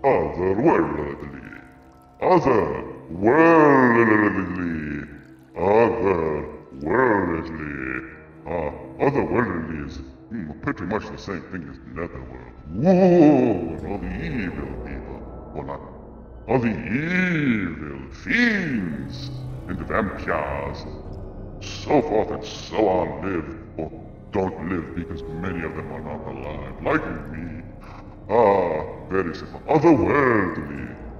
Otherworldly. Otherworldly. Otherworldly. Otherworldly is pretty much the same thing as Netherworld. Whoa, and all the evil people. Well, not all the evil fiends and vampires, so forth and so on live, or don't live because many of them are not alive, like me. Very simple. Otherworldly.